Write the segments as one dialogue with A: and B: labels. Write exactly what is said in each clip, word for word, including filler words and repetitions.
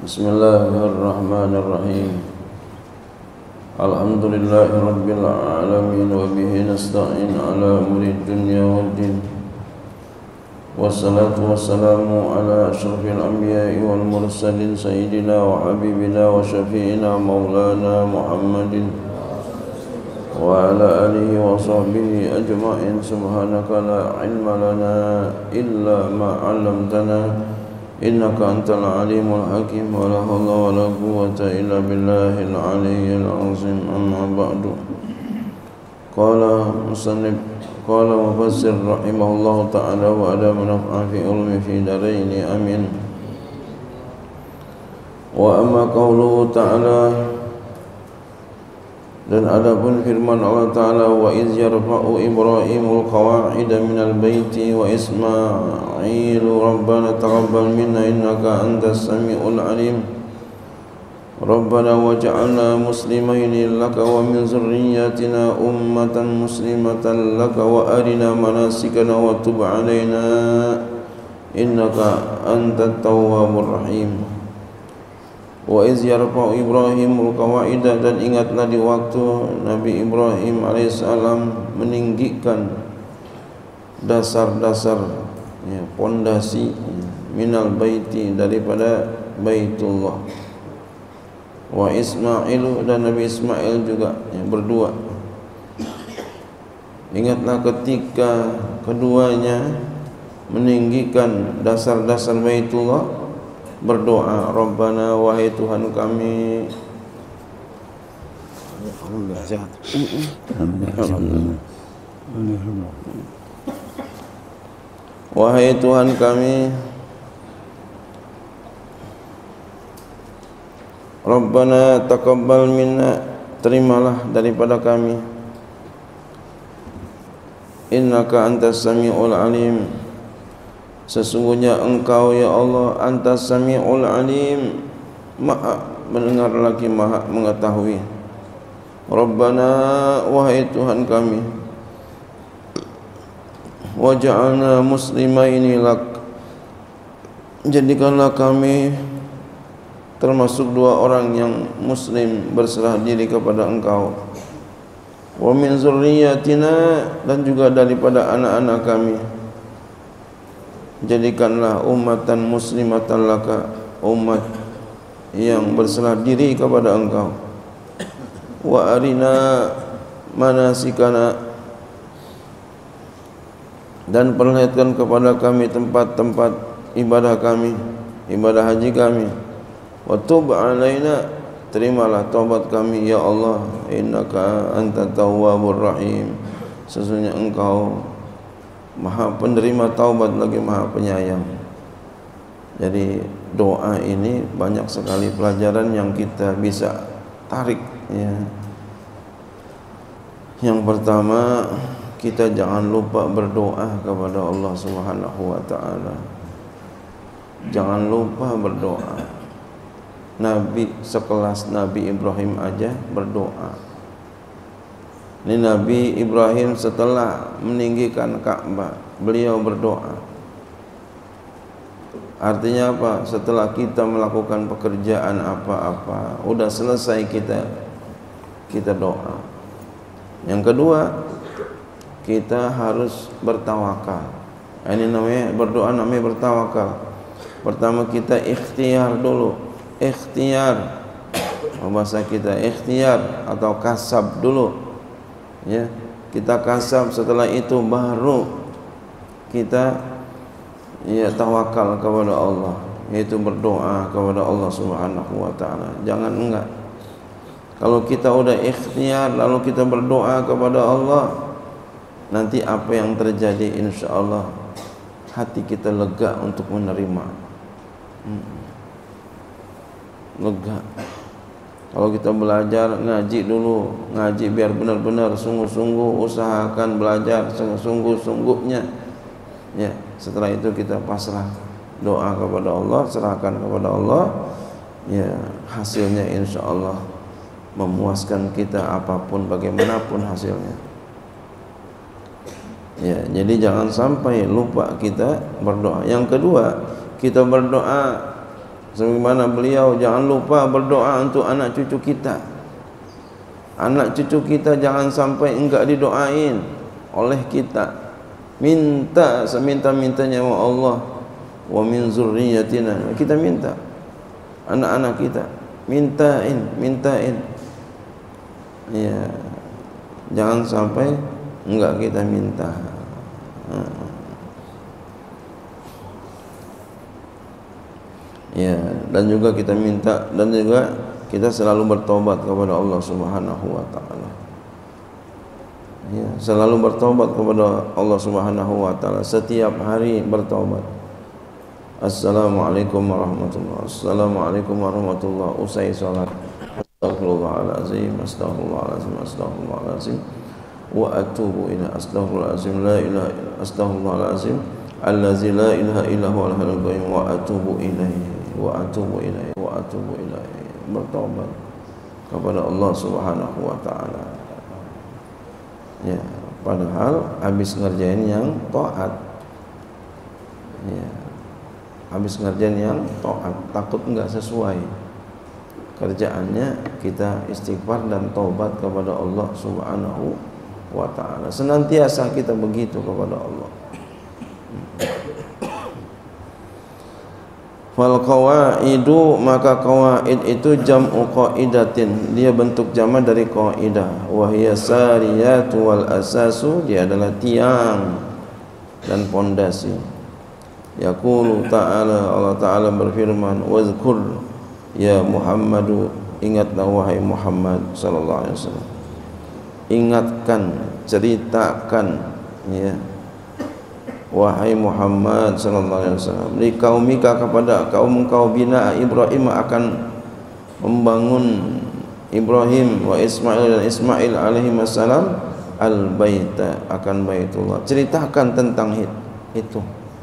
A: Bismillahirrahmanirrahim. Alhamdulillahi rabbil alamin wa bihi nasta'in ala umuri dunya waddin. Wassalatu wassalamu ala asyrafil anbiya'i wal mursalin sayyidina wa habibina wa syafi'ina maulana Muhammadin wa ala alihi wa sahbihi ajma'in. Subhanaka la ilma lana illa ma 'allamtana innaka antal alimul hakim. Wa la hawla wa la quwwata illa billahil aliyyil azim. Amma ba'du. Qala musannif qala mufassir rahimahullahu ta'ala wa ada manfa'a fi ulmi fi daraini amin. Wa amma qawluhu ta'ala, dan adapun firman Allah Ta'ala, wa iz yarfa'u Ibrahimul qawa'ida minal baiti wa Ismailu rabbana taqabbal minna innaka antas sami'ul alim. Rabbana waj'alna muslimaini laka wa min zurriyyatina ummatan muslimatan laka wa arina manasikana wa tub 'alaina innaka antat tawwabur rahim. Wa iz yarfa'u Ibrahimul qawa'ida, dan ingatlah di waktu Nabi Ibrahim alaihissalam meninggikan dasar-dasar, ya, pondasi minal baiti, daripada Baitullah. Wa Ismailu, dan Nabi Ismail juga, ya, berdua. Ingatlah ketika keduanya meninggikan dasar-dasar Baitullah, berdoa, Rabbana, wahai Tuhan kami. Alhamdulillah sehat. Alhamdulillah. Wahai Tuhan kami, Rabbana taqabbal minna, terimalah daripada kami, innaka antas sami'ul alim, sesungguhnya engkau ya Allah antas sami'ul alim, maha mendengar lagi maha mengetahui. Rabbana, wahai Tuhan kami, waj'alna muslimaini lak, jadikanlah kami termasuk dua orang yang muslim, berserah diri kepada engkau. Wa min zurriyyatina, dan juga daripada anak-anak kami, jadikanlah ummatan muslimatan laka, umat yang berserah diri kepada engkau. Wa arina manasikana, dan perlihatkan kepada kami tempat-tempat ibadah kami, ibadah haji kami. Wa tub 'alaina, terimalah taubat kami ya Allah, innaka antat tawwabur rahim, sesungguhnya engkau maha penerima taubat lagi maha penyayang. Jadi doa ini banyak sekali pelajaran yang kita bisa tarik, ya. Yang pertama, kita jangan lupa berdoa kepada Allah Subhanahu wa ta'ala. Jangan lupa berdoa. Nabi sekelas Nabi Ibrahim aja berdoa. Ini Nabi Ibrahim setelah meninggikan Ka'bah, beliau berdoa. Artinya apa? Setelah kita melakukan pekerjaan apa-apa, udah selesai kita, kita doa. Yang kedua, kita harus bertawakal. Ini namanya berdoa, namanya bertawakal. Pertama kita ikhtiar dulu. Ikhtiar, bahasa kita ikhtiar atau kasab dulu, ya. Kita kasab, setelah itu baru kita, ya, tawakal kepada Allah, yaitu berdoa kepada Allah Subhanahu wa ta'ala. Jangan enggak. Kalau kita udah ikhtiar lalu kita berdoa kepada Allah, nanti apa yang terjadi, insya Allah hati kita lega untuk menerima. hmm. Lega. Kalau kita belajar, ngaji dulu, ngaji biar benar-benar sungguh-sungguh, usahakan belajar sungguh-sungguhnya, ya. Setelah itu kita pasrah, doa kepada Allah, serahkan kepada Allah, ya. Hasilnya insya Allah memuaskan kita, apapun bagaimanapun hasilnya. Ya, jadi jangan sampai lupa kita berdoa. Yang kedua, kita berdoa Sebagaimana beliau, jangan lupa berdoa untuk anak cucu kita. Anak cucu kita jangan sampai enggak didoain oleh kita. Minta seminta-mintanya wa Allah, wa min zurriyyatina. Kita minta anak-anak kita, mintain, mintain. Ya, jangan sampai enggak kita minta. Ya, dan juga kita minta, dan juga kita selalu bertobat kepada Allah Subhanahu wa taala. Ya, selalu bertobat kepada Allah Subhanahu wa taala, setiap hari bertobat. Assalamualaikum warahmatullahi wabarakatuh. Assalamualaikum warahmatullahi wabarakatuh. Usai salat, astaghfirullahalazim, astaghfirullahalazim, astaghfirullahalazim, wa atubu ila astaghfirullahalazim, la ilaha illa astaghfirullahalazim, allazi la ilaha illa huwal hayyul qayyum, wa atubu ilaihi wa atubu ilaihi wa atubu ilaihi. Bertobat kepada Allah Subhanahu wa taala. Ya, padahal habis ngerjain yang taat. Ya, habis ngerjain yang taat, takut enggak sesuai kerjaannya, kita istighfar dan taubat kepada Allah Subhanahu wa taala. Senantiasa kita begitu kepada Allah. Fal qawaidu, maka qawaid itu jam'u qaidatin, dia bentuk jama dari qaidah. Wa hiya sariyatu wal asasu, dia adalah tiang dan pondasi. Yaqulu ta'ala, Allah Ta'ala berfirman, wazkur ya Muhammadu, ingatlah wahai Muhammad sallallahu alaihi wasallam. Ingatkan, ceritakan, ya wahai Muhammad sallallahu alaihi wasallam, li kaumika, kepada kaum kau, bina Ibrahim, akan membangun Ibrahim wa Ismail dan Ismail alaihi wassalam al-baita, akan baitullah. Ceritakan tentang itu.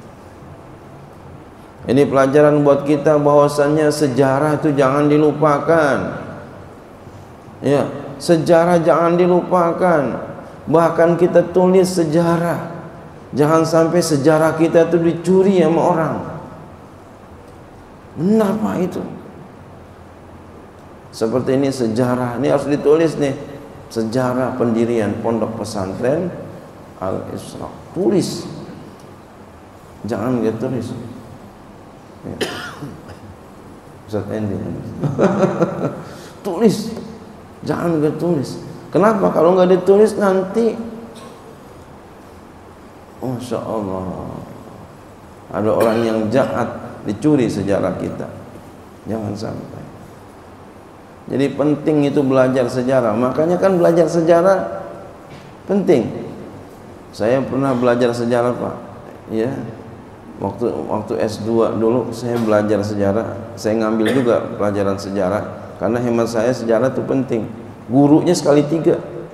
A: Ini pelajaran buat kita bahwasannya sejarah itu jangan dilupakan. Ya, sejarah jangan dilupakan. Bahkan kita tulis sejarah. Jangan sampai sejarah kita itu dicuri sama orang. Benar Pak itu. Seperti ini sejarah, ini harus ditulis nih. Sejarah pendirian Pondok Pesantren Al-Isra. Tulis. Jangan dia tulis. Ya. Ustaz Endi. Tulis. Jangan dia tulis. Kenapa? Kalau nggak ditulis nanti, Masya Allah, ada orang yang jahat dicuri sejarah kita. Jangan sampai. Jadi penting itu belajar sejarah. Makanya kan belajar sejarah penting. Saya pernah belajar sejarah Pak. Ya, waktu waktu S dua dulu saya belajar sejarah. Saya ngambil juga pelajaran sejarah karena hemat saya sejarah itu penting. Gurunya sekali tiga.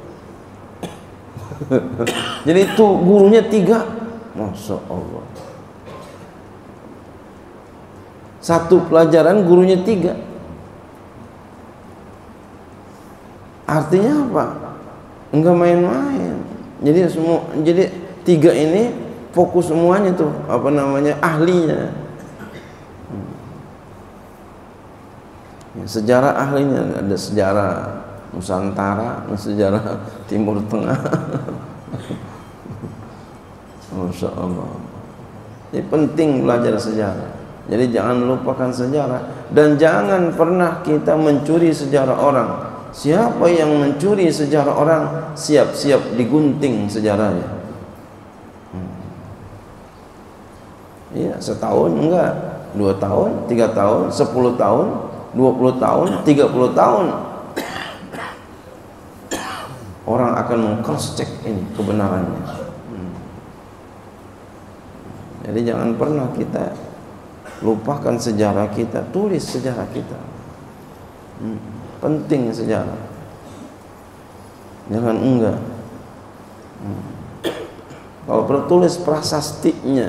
A: Jadi itu gurunya tiga, Masya Allah. Satu pelajaran gurunya tiga. Artinya apa? Enggak main-main. Jadi semua, jadi tiga ini fokus semuanya tuh, apa namanya, ahlinya. Sejarah ahlinya, ada sejarah Nusantara, sejarah Timur Tengah. Masya Allah. Ini penting belajar sejarah. Jadi jangan lupakan sejarah, dan jangan pernah kita mencuri sejarah orang. Siapa yang mencuri sejarah orang, siap-siap digunting sejarahnya. Iya, hmm. setahun enggak, dua tahun, tiga tahun, sepuluh tahun, dua puluh tahun, tiga puluh tahun. Orang akan meng-cross check ini kebenarannya. Hmm. Jadi jangan pernah kita lupakan sejarah kita, tulis sejarah kita. Hmm. Penting sejarah. Jangan enggak. Hmm. Kalau perlu tulis prasastinya.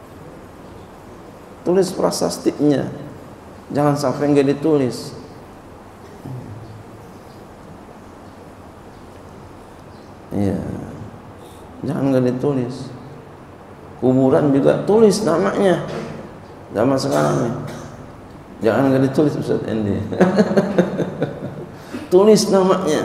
A: Tulis prasastinya. Jangan sampai enggak ditulis. Iya, jangan nggak ditulis. Kuburan juga tulis namanya. Zaman sekarang nih, Jangan nggak ditulis Ustaz Endi. Tulis namanya.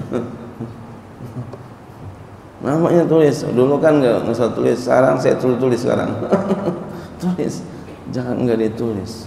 A: Namanya tulis. Dulu kan nggak usah tulis, sekarang saya tulis tulis sekarang. Tulis. Jangan nggak ditulis.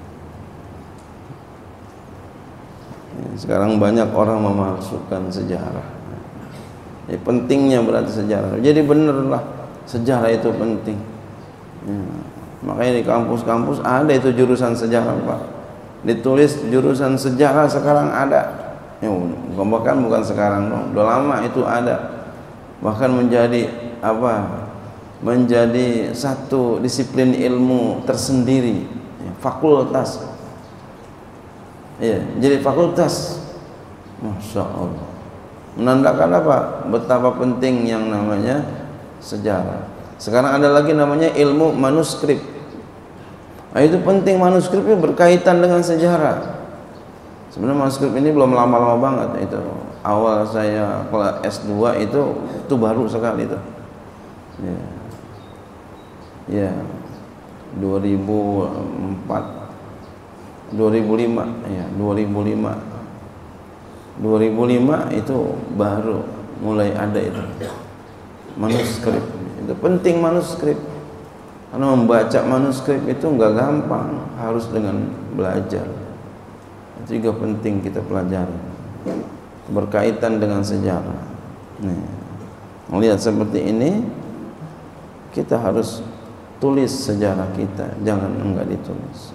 A: Sekarang banyak orang memasukkan sejarah. Ya, pentingnya berarti sejarah. Jadi benerlah sejarah itu penting. Ya, makanya di kampus-kampus ada itu jurusan sejarah, Pak. Ditulis jurusan sejarah sekarang ada. Ya, bahkan bukan sekarang dong. Udah lama itu ada. Bahkan menjadi apa? Menjadi satu disiplin ilmu tersendiri, ya, fakultas. Ya, jadi fakultas. Masya Allah. Menandakan apa? Betapa penting yang namanya sejarah. Sekarang ada lagi namanya ilmu manuskrip. Nah, itu penting, manuskripnya berkaitan dengan sejarah. Sebenarnya manuskrip ini belum lama-lama banget itu. Awal saya kelas S dua itu itu baru sekali itu. Ya. Ya. dua ribu empat dua ribu lima ya, dua ribu lima dua ribu lima itu baru mulai ada itu manuskrip. Itu penting manuskrip, karena membaca manuskrip itu enggak gampang, harus dengan belajar. Itu juga penting kita pelajari, berkaitan dengan sejarah. Nih, melihat seperti ini kita harus tulis sejarah kita, jangan enggak ditulis.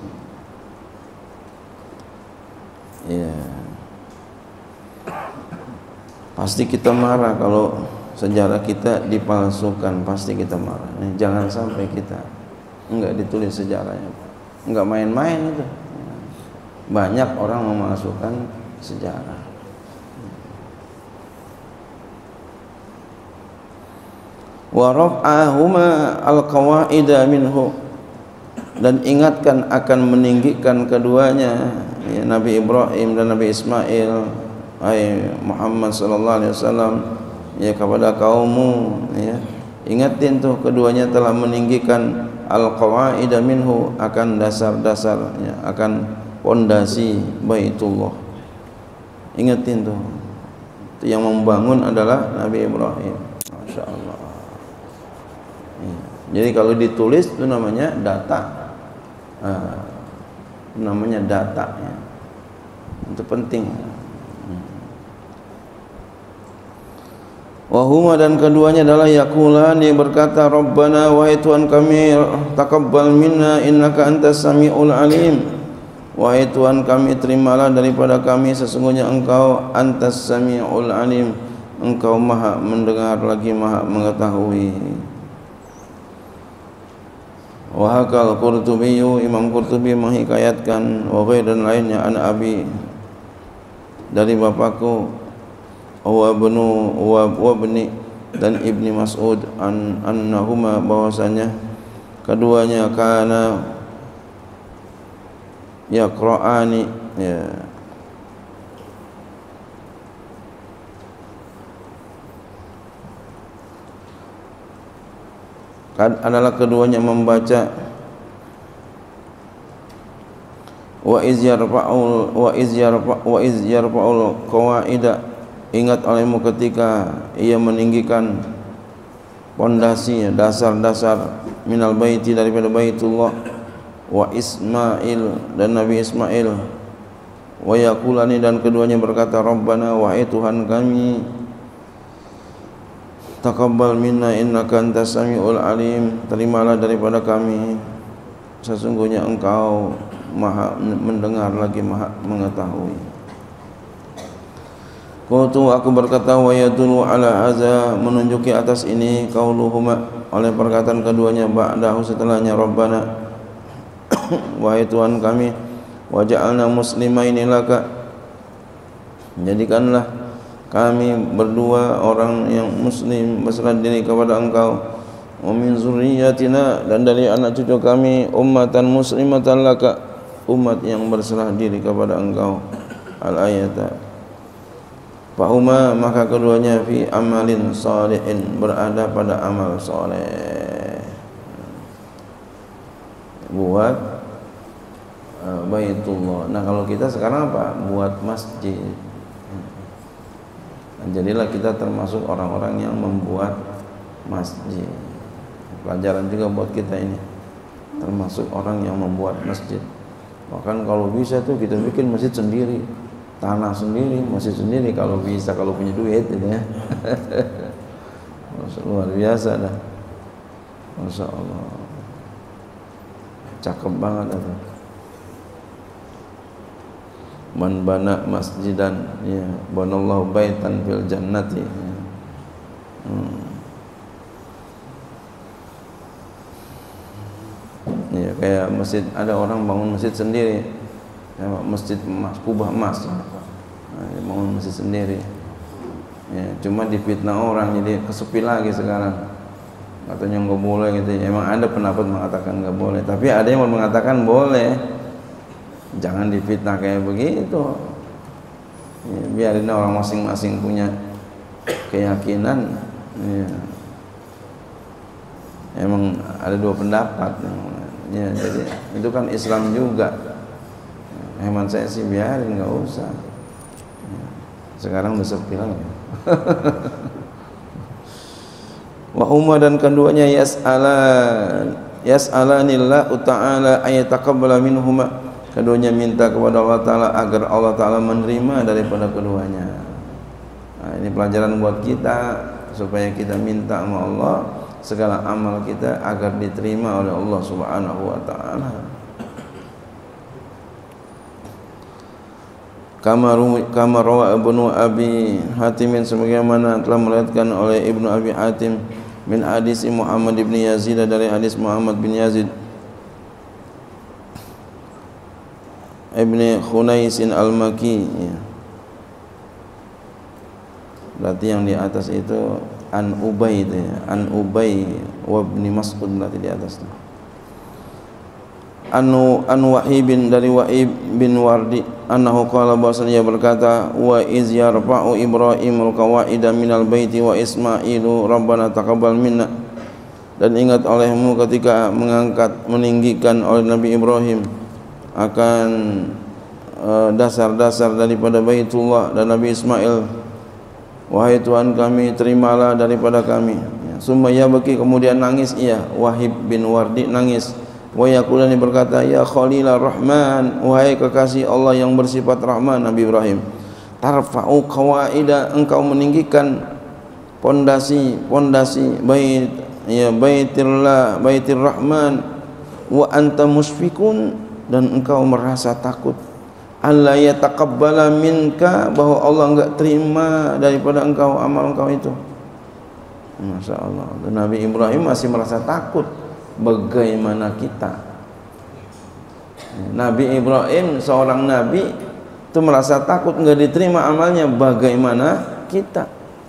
A: Ya, pasti kita marah kalau sejarah kita dipalsukan, pasti kita marah. Nih, jangan sampai kita enggak ditulis sejarahnya, enggak main-main itu. Banyak orang memalsukan sejarah. Wa raf'ahuma al-qawaida minhu, dan ingatkan akan meninggikan keduanya, ya, Nabi Ibrahim dan Nabi Ismail, ay Muhammad sallallahu alaihi wasallam, ya, kepada kaummu, ya, ingatin tuh keduanya telah meninggikan al-qawaida minhu, akan dasar-dasar, ya, akan pondasi Baitullah. Ingatin tuh, itu yang membangun adalah Nabi Ibrahim. Masya Allah. Ya. Jadi kalau ditulis itu namanya data. Nah, namanya data, ya. Itu penting. Wahuma, dan keduanya adalah yaqulan, yang berkata, Rabbana, wahai Tuhan kami, taqabbal minna innaka antas samiul alim. Wahai Tuhan kami, terimalah daripada kami, sesungguhnya Engkau antas samiul alim, Engkau maha mendengar lagi maha mengetahui. Wahakal Qurtubi, Imam Qurtubi menghikayatkan, wa ghair, dan lainnya, an abi, dari bapakku, wa bnu wa wabni, dan ibni Mas'ud, an annahuma, bahwasanya keduanya kana yaqra'ani, ya, adalah keduanya membaca wa iz yarfa'ul wa iz yarfa wa iz yarfa'ul qawaida, ingat olehmu ketika ia meninggikan pondasi, dasar-dasar, minal baiti, daripada Baitullah, wa Ismail, dan Nabi Ismail, wa yaqulani, dan keduanya berkata, Rabbana, wahai Tuhan kami, taqabbal minna innaka antas samiul alim, terimalah daripada kami, sesungguhnya Engkau maha mendengar lagi maha mengetahui. Qultu, aku berkata, wa yadullu ala hadza, menunjuki atas ini, qauluhuma, oleh perkataan keduanya, ba'dahu, setelahnya, Rabbana, wahai Tuhan kami, wa ja'alna muslimaini laka, jadikanlah kami berdua orang yang muslim, berserah diri kepada Engkau, wa min zurriyyatina, dan dari anak cucu kami, ummatan muslimatan laka, umat yang berserah diri kepada Engkau. Al-ayata. Fahuma, maka keduanya, fi amalin salihin, berada pada amal saleh, buat uh, Baitullah. Nah kalau kita sekarang apa? Buat masjid. Nah, jadilah kita termasuk orang-orang yang membuat masjid. Pelajaran juga buat kita ini, termasuk orang yang membuat masjid. Bahkan kalau bisa tuh kita bikin masjid sendiri, tanah sendiri, masjid sendiri kalau bisa, kalau punya duit gitu ya. Luar biasa dah. Masya Allah, cakep banget itu. Man bana masjidan, ya, banallahu baitan fil jannati. Ya. Hmm. Ya, kayak masjid, ada orang bangun masjid sendiri, ya, masjid emas, kubah emas, nah, bangun masjid sendiri, ya, cuma difitnah orang jadi kesepi lagi sekarang, katanya nggak boleh gitu. Emang ada pendapat mengatakan nggak boleh, tapi ada yang mengatakan boleh. Jangan difitnah kayak begitu, ya, biarin orang masing-masing punya keyakinan, ya. Emang ada dua pendapat. Ya, jadi itu kan Islam juga. Hemat saya sih biarin, nggak usah. Sekarang udah sepi lagi. Wa umma, dan keduanya yas'alan yas'alanillahu ta'ala ayataqabbala minhuma. Keduanya minta kepada Allah Ta'ala agar Allah Ta'ala menerima daripada keduanya. Nah, ini pelajaran buat kita supaya kita minta sama Allah segala amal kita agar diterima oleh Allah Subhanahu wa taala. Kama kama rawa Ibnu Abi Hatim, sebagaimana telah meriwayatkan oleh Ibnu Abi Hatim min hadis Muhammad bin Yazid, dari hadis Muhammad bin Yazid Ibnu Khunais al-Maki, ya. Berarti yang di atas itu an Ubay, ya. An Ubay wa ibn Mas'ud, berarti di atas. Anu an Wahib, dari Wahib bin Wardi, annahu qala, bahwasanya berkata, wa iz yarfa'u Ibrahimul qawaida minal baiti wa Ismailu rabbana taqabbal minna. Dan ingat olehmu ketika mengangkat, meninggikan oleh Nabi Ibrahim akan dasar-dasar uh, daripada Baitullah dan Nabi Ismail, wahai Tuhan kami, terimalah daripada kami. Summa yabki, kemudian nangis ia, Wahib bin Wardi nangis. Wa yaqulani, berkata, ya Khalilar Rahman, wahai kekasih Allah yang bersifat Rahman, Nabi Ibrahim, tarfa'u qawaida, engkau meninggikan pondasi pondasi bait, ya, baitillah, baitir Rahman, wa anta musfikun, dan engkau merasa takut, alla yataqabbala minka, bahwa Allah enggak terima daripada engkau amal engkau itu. Masya Allah. Dan Nabi Ibrahim masih merasa takut. Bagaimana kita? Nabi Ibrahim seorang nabi itu merasa takut enggak diterima amalnya. Bagaimana kita?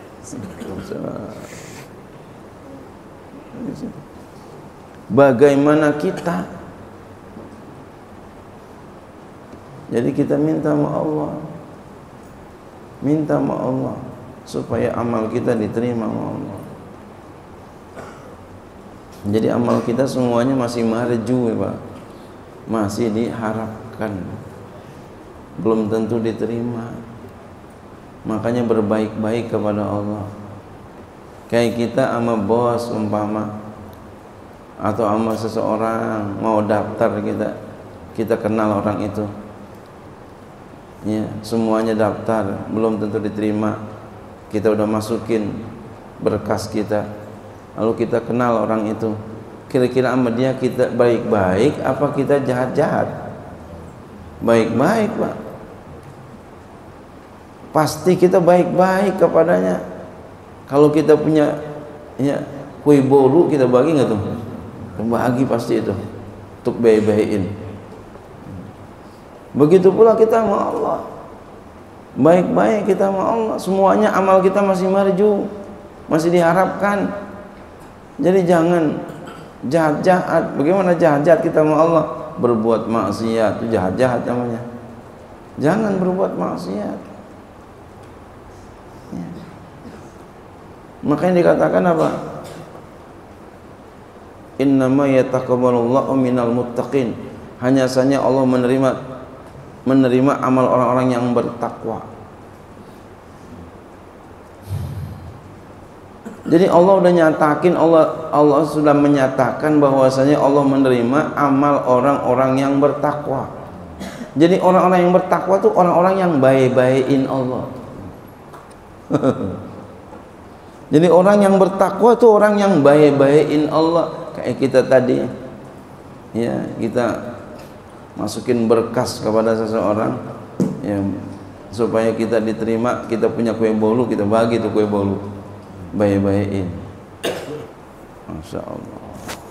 A: Bagaimana kita? Jadi kita minta sama Allah, minta sama Allah supaya amal kita diterima sama Allah. Jadi amal kita semuanya masih marju, ya Pak, masih diharapkan, belum tentu diterima. Makanya berbaik-baik kepada Allah. Kayak kita sama bos umpama, atau sama seseorang mau daftar, kita kita kenal orang itu, ya, semuanya daftar, belum tentu diterima. Kita udah masukin berkas kita, lalu kita kenal orang itu, kira-kira sama dia kita baik-baik apa kita jahat-jahat? Baik-baik, Pak. Pasti kita baik-baik kepadanya. Kalau kita punya, ya, kue bolu, kita bagi nggak tuh? Bagi pasti itu, untuk baik-baikin. Begitu pula kita sama Allah, baik-baik kita sama Allah, semuanya amal kita masih marju, masih diharapkan. Jadi jangan jahat-jahat. Bagaimana jahat-jahat kita sama Allah? Berbuat maksiat itu jahat-jahat namanya. Jangan berbuat maksiat, ya. Makanya dikatakan apa? Innama yataqabbalullahu minal muttaqin. hanya saja Allah menerima menerima amal orang-orang yang bertakwa. Jadi Allah udah nyatakin, Allah Allah sudah menyatakan bahwasanya Allah menerima amal orang-orang yang bertakwa. Jadi orang-orang yang bertakwa tuh orang-orang yang baik-baikin Allah. Jadi orang yang bertakwa tuh orang yang baik-baikin Allah. Kayak kita tadi, ya kita masukin berkas kepada seseorang, ya, supaya kita diterima. Kita punya kue bolu, kita bagi tuh kue bolu, baik-baikin. Masya Allah.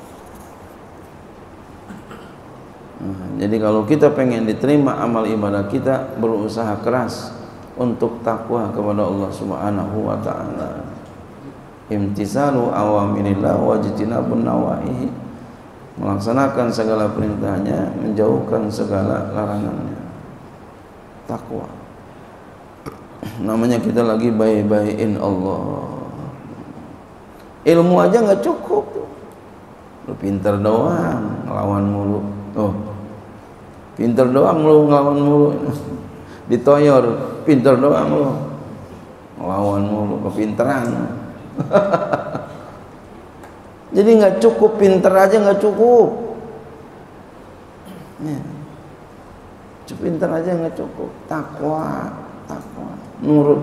A: Nah, jadi kalau kita pengen diterima amal ibadah kita, berusaha keras untuk takwa kepada Allah Subhanahu wa ta'ala. Imtisalu awamirillah wajtinabun nawahi, melaksanakan segala perintahnya, menjauhkan segala larangannya. Takwa. Namanya kita lagi baik-baikin Allah. Ilmu aja nggak cukup. Lu pinter doang ngelawan mulu. Oh, pinter doang lu ngelawan mulu. Ditoyor, pinter doang lu ngelawan mulu, kepinteran. Jadi nggak cukup pinter aja, nggak cukup. Ya. Pinter aja nggak cukup. Takwa, takwa, nurut.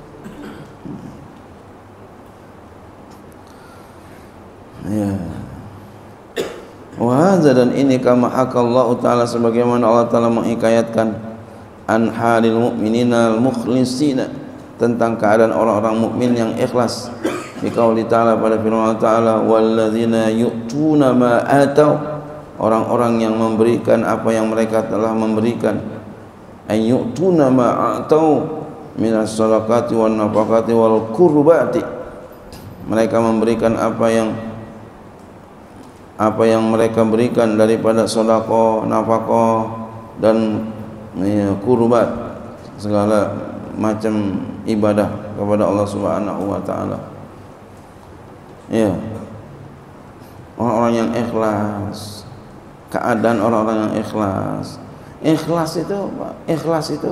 A: Ya. Wahza, dan ini kama hakallahu ta'ala, sebagaimana Allah Ta'ala menghikayatkan an halil mu'minina al-mukhlisina, tentang keadaan orang-orang mukmin yang ikhlas. Di qauli ta'ala, pada firman Allah Ta'ala, walladzina yu'tuna ma atau, orang-orang yang memberikan apa yang mereka telah memberikan. Ay yu'tuna ma atau minas sadaqati wan nafaqati wal qurbati, mereka memberikan apa yang apa yang mereka berikan daripada sedekah, nafkah dan ya, kurbat, segala macam ibadah kepada Allah Subhanahu wa ta'ala. Ya. Orang-orang yang ikhlas, keadaan orang-orang yang ikhlas. Ikhlas itu apa? Ikhlas itu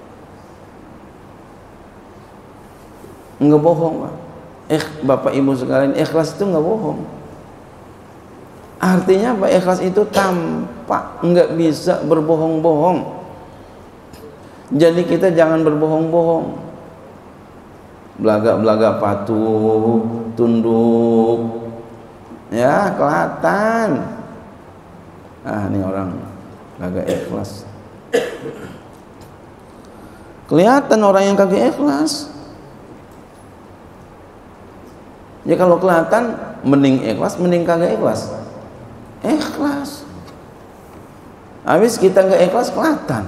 A: enggak bohong, Pak. Eh, Bapak Ibu sekalian, ikhlas itu enggak bohong. Artinya apa? Ikhlas itu tampak, enggak bisa berbohong-bohong. Jadi kita jangan berbohong-bohong. Belaga-belaga patuh, tunduk, ya kelihatan. Ah, ini orang kagak ikhlas. Kelihatan orang yang kagak ikhlas. Ya kalau kelihatan, mending ikhlas, mending kagak ikhlas. Ikhlas. Habis kita nggak ikhlas kelihatan.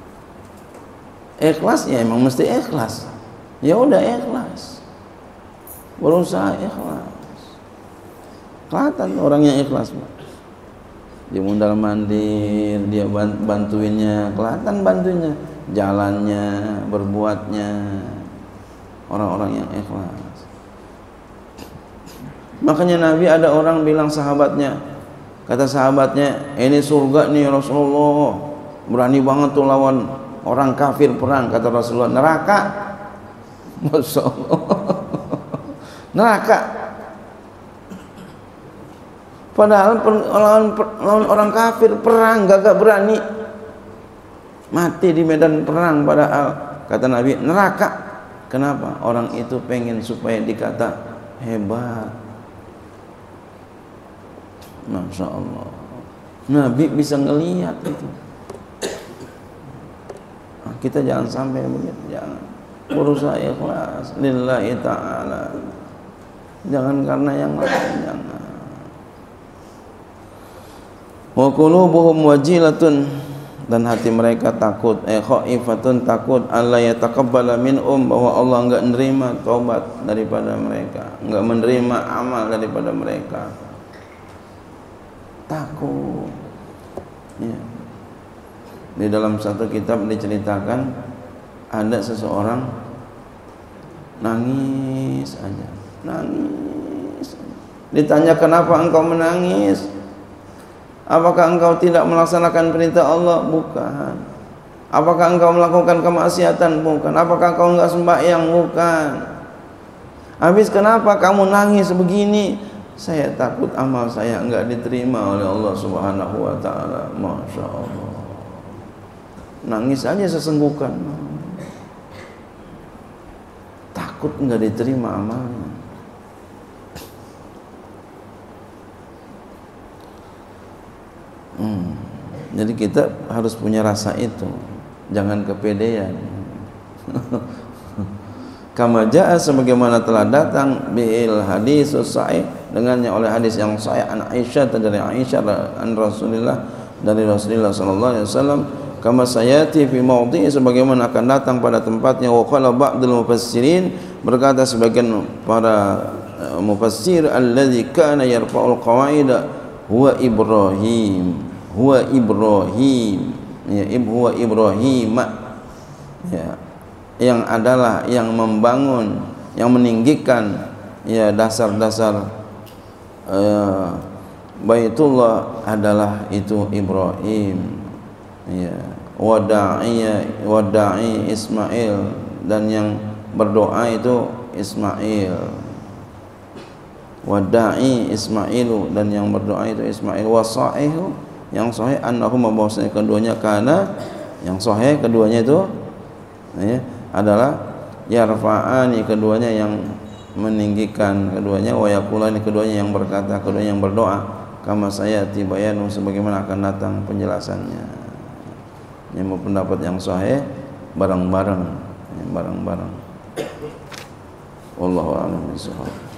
A: Ikhlas ya emang mesti ikhlas. Ya udah ikhlas. Berusaha ikhlas. Kelihatan orang yang ikhlas. Dia mundar mandir, dia bantuinnya, kelihatan bantuinnya, jalannya, berbuatnya. Orang-orang yang ikhlas. Makanya Nabi, ada orang bilang sahabatnya, kata sahabatnya, ini surga nih Rasulullah, berani banget tuh lawan orang kafir perang. Kata Rasulullah, neraka. Masya Allah. Neraka. Padahal lawan, lawan orang kafir perang, gagak berani, mati di medan perang. Padahal kata Nabi, neraka. Kenapa? Orang itu pengen supaya dikata hebat. Masya Allah. Nabi bisa ngelihat itu. Nah, kita jangan sampai begitu, jangan. Berusaha ikhlas lillahi ta'ala. Jangan karena yang lain, jangan. Wa qulubuhum wajilatun, dan hati mereka takut, eh khaifatun, takut alla yataqabbala minhum, bahwa Allah enggak menerima taubat daripada mereka, enggak menerima amal daripada mereka. Takut. Ya. Di dalam satu kitab diceritakan ada seseorang nangis aja, nangis. Ditanya, kenapa engkau menangis? Apakah engkau tidak melaksanakan perintah Allah? Bukan. Apakah engkau melakukan kemaksiatan? Bukan. Apakah engkau enggak sembahyang? Bukan. Habis kenapa kamu nangis begini? Saya takut amal saya enggak diterima oleh Allah Subhanahu wa taala. Masya Allah. Nangis aja sesenggukan. Takut enggak diterima amalnya. Hmm. Jadi kita harus punya rasa itu, jangan kepedean. Kama jaa sebagaimana telah datang bil hadis sahih dengannya oleh hadis yang sahih an Aisyah dari Aisyah an Rasulullah dari Rasulullah sallallahu alaihi wasallam, kama sayati fi mawdhi sebagaimana akan datang pada tempatnya. Wa qala ba'dul mufassirin berkata sebagian para mufassir alladzi kana yarfa'ul qawaida huwa Ibrahim huwa Ibrahim ya huwa Ibrahim ya yang adalah yang membangun yang meninggikan ya dasar-dasar uh, Baitullah adalah itu Ibrahim ya wada'i wada'i Ismail dan yang berdoa itu Ismail wada'i Ismailu dan yang berdoa itu Ismail wasaihu yang sahih annahuma bahwasanya keduanya karena yang sahih keduanya itu ya, adalah yarfa'ani keduanya yang meninggikan keduanya wa yaqulani keduanya yang berkata keduanya yang berdoa kama sayati bayanu sebagaimana akan datang penjelasannya. Yang pendapat yang sahih bareng-bareng bareng-bareng wallahu a'lam bishawab.